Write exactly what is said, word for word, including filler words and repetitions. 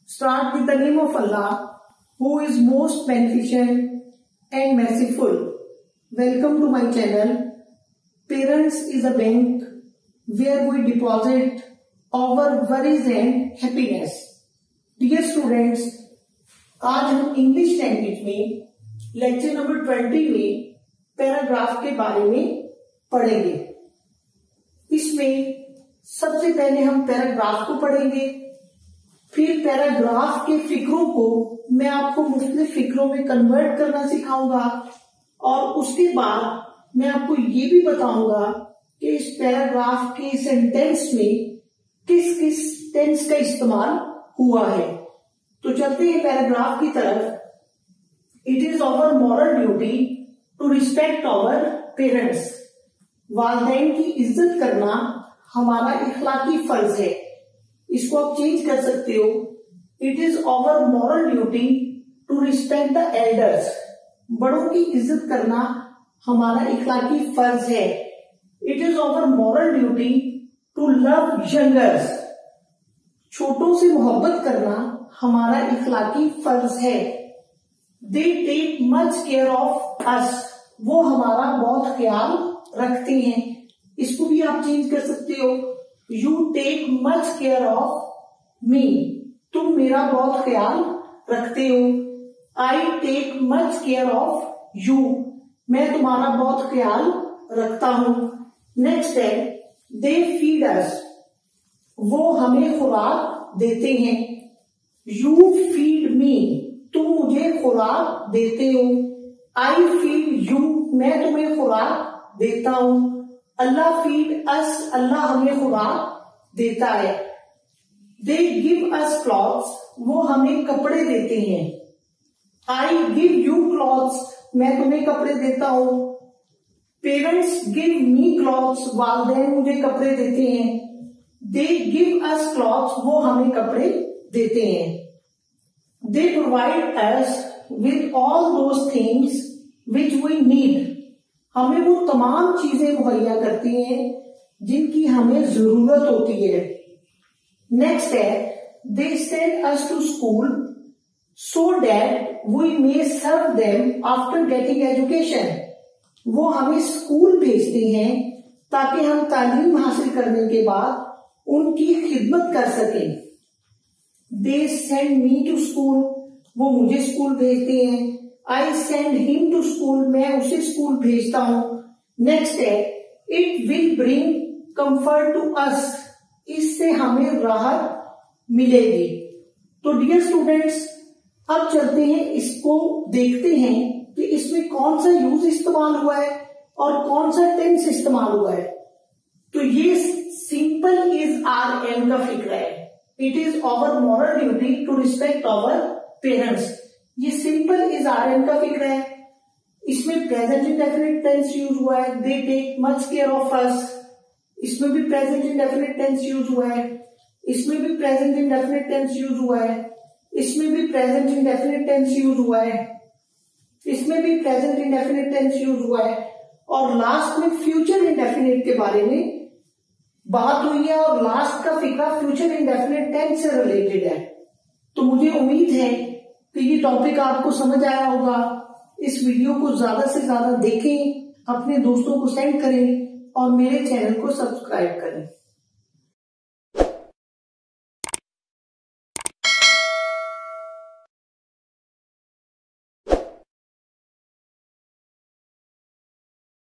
Start with the name of Allah, who is most beneficent and merciful. Welcome to my channel. Parents is a bank where we deposit our worries and happiness. Dear students, आज हम English language में lecture number twenty में paragraph के बारे में पढ़ेंगे। इसमें सबसे पहले हम पैराग्राफ को पढ़ेंगे, फिर पैराग्राफ के फिक्रों को मैं आपको मुख्तलिफ फिक्रों में कन्वर्ट करना सिखाऊंगा और उसके बाद मैं आपको ये भी बताऊंगा कि इस पैराग्राफ के सेंटेंस में किस किस टेंस का इस्तेमाल हुआ है। तो चलते हैं पैराग्राफ की तरफ। It is our moral duty to respect our parents. वालिदैन की इज्जत करना हमारा इखलाकी फर्ज है। इसको आप चेंज कर सकते हो, it is our moral duty to respect the elders. बड़ों की इज्जत करना हमारा इखलाकी फर्ज है। It is our moral duty to love youngers. छोटों से मोहब्बत करना हमारा इखलाकी फर्ज है। They take much care of us. वो हमारा बहुत ख्याल रखते हैं। इसको भी आप चेंज कर सकते हो, you take much care of me. तुम मेरा बहुत ख्याल रखते हो। I take much care of you. मैं तुम्हारा बहुत ख्याल रखता हूं। नेक्स्ट है, दे फीड अस। वो हमें खुराक देते हैं। You feed me. तुम मुझे खुराक देते हो। I feed you. मैं तुम्हें खुराक देता हूं। अल्लाह फीड अस। अल्लाह हमें खुराक देता है। They give us clothes. वो हमें कपड़े देते हैं। I give you clothes. मैं तुम्हें कपड़े देता हूं। Parents give me clothes. वालिदैन मुझे कपड़े देते हैं। They give us clothes. वो हमें कपड़े देते हैं। They provide us with all those things which we need. हमें वो तमाम चीजें मुहैया करती हैं जिनकी हमें जरूरत होती है। नेक्स्ट है, they send us to school so that we may serve them after getting education. वो हमें स्कूल भेजते हैं ताकि हम तालीम हासिल करने के बाद उनकी खिदमत कर सकें। They send me to school. वो मुझे स्कूल भेजते हैं। I send him to school. मैं उसे स्कूल भेजता हूं। नेक्स्ट है, it will bring comfort to us. इससे हमें राहत मिलेगी। तो डियर स्टूडेंट्स, अब चलते हैं, इसको देखते हैं कि इसमें कौन सा यूज इस्तेमाल हुआ है और कौन सा टेंस इस्तेमाल हुआ है। तो ये सिंपल इज आर एम का फिक्र है। It is our moral duty to respect our parents. ये सिंपल इज आर एम का फिक्र है। इसमें प्रेजेंट इंडेफिनिट टेंस यूज हुआ है। They take much care of us. इसमें भी प्रेजेंट इंडेफिनिट टेंस यूज हुआ है। इसमें भी प्रेजेंट इंडेफिनिट टेंस यूज हुआ है। इसमें भी प्रेजेंट इंडेफिनिट टेंस यूज हुआ है। इसमें भी प्रेजेंट इंडेफिनिट टेंस यूज हुआ है। और लास्ट में फ्यूचर इंडेफिनिट के बारे में बात हुई है और लास्ट का फिक्रा फ्यूचर इंडेफिनिट टेंस से रिलेटेड है। तो मुझे उम्मीद है कि ये टॉपिक आपको समझ आया होगा। इस वीडियो को ज्यादा से ज्यादा देखें, अपने दोस्तों को सेंड करें और मेरे चैनल को सब्सक्राइब करें।